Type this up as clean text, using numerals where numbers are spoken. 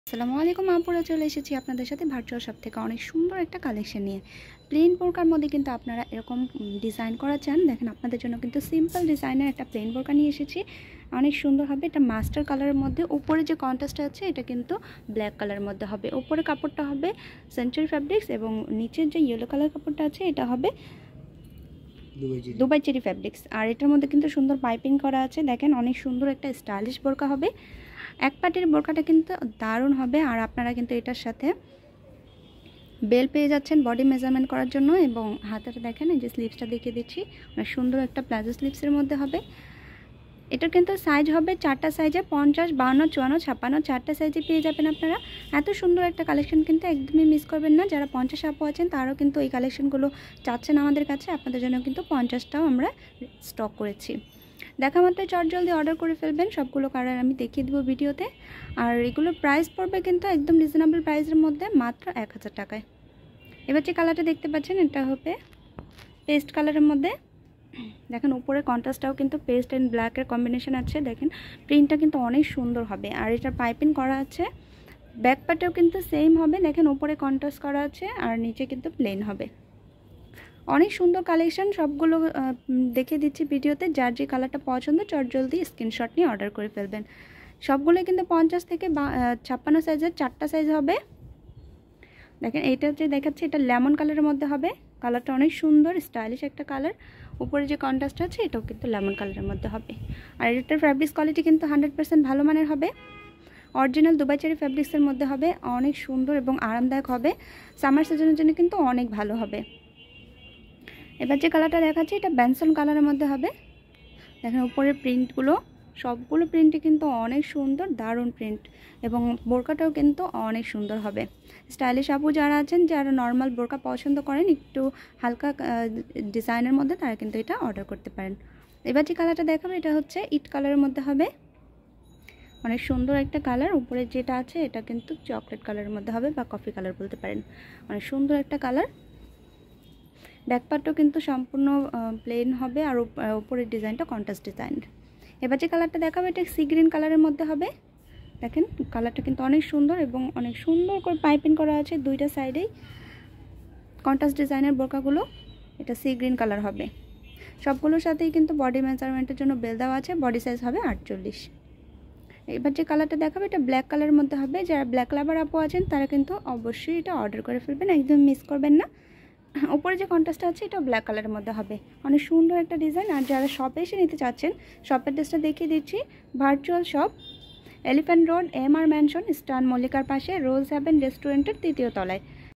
আসসালামু আলাইকুম আপুরা, চলে এসেছি আপনাদের সাথে ভার্চুয়াল শপ থেকে অনেক সুন্দর একটা কালেকশন নিয়ে। প্লেন বোরকার মধ্যে কিন্তু আপনারা এরকম ডিজাইন করা চান, দেখেন আপনাদের জন্য কিন্তু সিম্পল ডিজাইনের একটা প্লেন বোরকা নিয়ে এসেছি। অনেক সুন্দর হবে, এটা মাস্টার কালারের মধ্যে। উপরে যে কন্ট্রাস্টটা আছে এটা কিন্তু ব্ল্যাক কালারের মধ্যে হবে। উপরে কাপড়টা হবে সেঞ্চুরি ফ্যাব্রিক্স এবং নিচের যে ইয়েলো কালার কাপড়টা আছে এটা হবে দুবাই চেরি ফ্যাব্রিক্স। আর এটার মধ্যে কিন্তু সুন্দর পাইপিং করা আছে, দেখেন অনেক সুন্দর একটা স্টাইলিশ বোরকা হবে। এক পাটির বোরকাটা কিন্তু দারুণ হবে। আর আপনারা কিন্তু এটার সাথে বেল পেয়ে যাচ্ছেন বডি মেজারমেন্ট করার জন্য। এবং হাতেটা দেখেন, এই যে স্লিভসটা দেখিয়ে দিচ্ছি, অনেক সুন্দর একটা প্লাজো স্লিভসের মধ্যে হবে। এটার কিন্তু সাইজ হবে চারটা সাইজে, 50, 52, 54, 56 চারটা সাইজে পেয়ে যাবেন আপনারা। এত সুন্দর একটা কালেকশন কিন্তু একদমই মিস করবেন না। যারা 50 আপু আছেন তারাও কিন্তু এই কালেকশনগুলো চাচ্ছেন আমাদের কাছে, আপনাদের জন্য কিন্তু 50টাও আমরা স্টক করেছি। দেখা মাত্রই চটজলদি অর্ডার করে ফেলবেন। সবগুলো কালার আমি দেখিয়ে দেবো ভিডিওতে। আর এগুলোর প্রাইস পড়বে কিন্তু একদম রিজনেবল প্রাইসের মধ্যে, মাত্র 1000 টাকায়। এবার যে কালারটা দেখতে পাচ্ছেন এটা হবে পেস্ট কালারের মধ্যে। দেখেন উপরে কন্ট্রাস্টটাও কিন্তু পেস্ট অ্যান্ড ব্ল্যাকের কম্বিনেশন আছে। দেখেন প্রিন্টটা কিন্তু অনেক সুন্দর হবে। আর এটা পাইপিং করা আছে, ব্যাক পার্টেও কিন্তু সেম হবে। দেখেন উপরে কন্ট্রাস্ট করা আছে আর নিচে কিন্তু প্লেন হবে। অনেক সুন্দর কালেকশন, সবগুলো দেখে দিচ্ছি ভিডিওতে। যার যে কালারটা পছন্দ চটজলদি স্ক্রিনশট নিয়ে অর্ডার করে ফেলবেন। সবগুলো কিন্তু 50 থেকে 56 সাইজের চারটা সাইজ হবে। দেখেন এইটা যে দেখাচ্ছি এটা লেমন কালারের মধ্যে হবে। কালারটা অনেক সুন্দর স্টাইলিশ একটা কালার। উপরে যে কন্ট্রাস্ট আছে এটাও কিন্তু লেমন কালারের মধ্যে হবে। আর এটার ফ্যাব্রিক্স কোয়ালিটি কিন্তু 100% ভালো মানের হবে। অরিজিনাল দুবাই চেরি ফ্যাব্রিক্সের মধ্যে হবে। অনেক সুন্দর এবং আরামদায়ক হবে। সামার সিজনের জন্য কিন্তু অনেক ভালো হবে। এবার যে কালারটা দেখাচ্ছি এটা বেনসন কালারের মধ্যে হবে। দেখেন উপরের প্রিন্টগুলো, সবগুলো প্রিন্টই কিন্তু অনেক সুন্দর, দারুণ প্রিন্ট। এবং বোরকাটাও কিন্তু অনেক সুন্দর হবে। স্টাইলিশ আপু যারা আছেন, যারা নর্মাল বোরকা পছন্দ করেন একটু হালকা ডিজাইনের মধ্যে, তারা কিন্তু এটা অর্ডার করতে পারেন। এবার যে কালারটা দেখাবো এটা হচ্ছে ইট কালারের মধ্যে হবে। অনেক সুন্দর একটা কালার। উপরে যেটা আছে এটা কিন্তু চকলেট কালারের মধ্যে হবে বা কফি কালার বলতে পারেন। অনেক সুন্দর একটা কালার। ব্যাকপার্টও কিন্তু সম্পূর্ণ প্লেন হবে আর উপরের ডিজাইনটা কন্ট্রাস্ট ডিজাইন। এবার যে কালারটা দেখাবো এটা সি গ্রিন কালারের মধ্যে হবে। দেখেন কালারটা কিন্তু অনেক সুন্দর এবং অনেক সুন্দর করে পাইপিং করা আছে দুইটা সাইডেই। কন্ট্রাস্ট ডিজাইনের বোরকাগুলো এটা সি গ্রিন কালার হবে। সবগুলোর সাথেই কিন্তু বডি মেজারমেন্টের জন্য বেল দেওয়া আছে। বডি সাইজ হবে 48। এবার যে কালারটা দেখাবো এটা ব্ল্যাক কালারের মধ্যে হবে। যারা ব্ল্যাক লাভার আপু আছেন তারা কিন্তু অবশ্যই এটা অর্ডার করে ফেলবেন, একদম মিস করবেন না। উপরে যে কন্ট্রাস্টটা আছে এটা ব্ল্যাক কালারের মধ্যে হবে। অনেক সুন্দর একটা ডিজাইন। আর যারা শপে এসে নিতে চাচ্ছেন, শপের ড্রেসটা দেখিয়ে দিচ্ছি। Virtual shop, elephant road, MR mansion, স্টান মল্লিকার পাশে, রোজ হ্যাভেন রেস্টুরেন্টের 3য় তলায়।